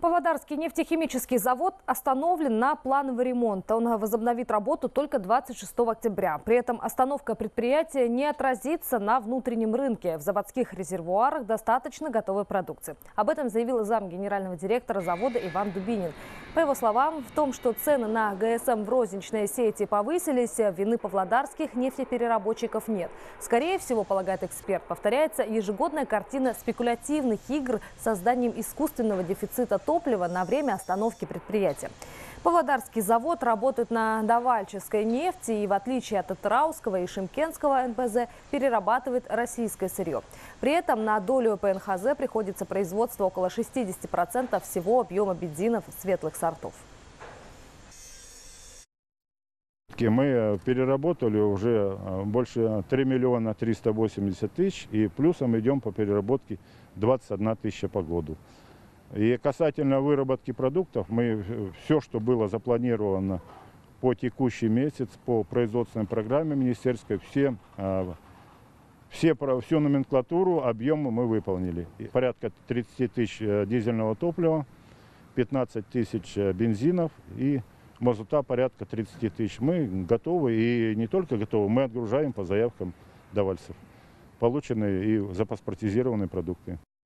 Павлодарский нефтехимический завод остановлен на плановый ремонт. Он возобновит работу только 26 октября. При этом остановка предприятия не отразится на внутреннем рынке. В заводских резервуарах достаточно готовой продукции. Об этом заявил зам генерального директора завода Иван Дубинин. По его словам, в том, что цены на ГСМ в розничной сети повысились, вины павлодарских нефтепереработчиков нет. Скорее всего, полагает эксперт, повторяется ежегодная картина спекулятивных игр с созданием искусственного дефицита топлива на время остановки предприятия. Павлодарский завод работает на давальческой нефти и, в отличие от Атырауского и Шымкентского НПЗ, перерабатывает российское сырье. При этом на долю ПНХЗ приходится производство около 60% всего объема бензинов светлых сортов. Мы переработали уже больше 3 миллиона 380 тысяч, и плюсом идем по переработке 21 тысяча по году. И касательно выработки продуктов, мы все, что было запланировано по текущий месяц, по производственной программе министерской, всю номенклатуру, объемы мы выполнили. Порядка 30 тысяч дизельного топлива, 15 тысяч бензинов и мазута порядка 30 тысяч. Мы готовы, и не только готовы, мы отгружаем по заявкам давальцев полученные и запаспортизированные продукты.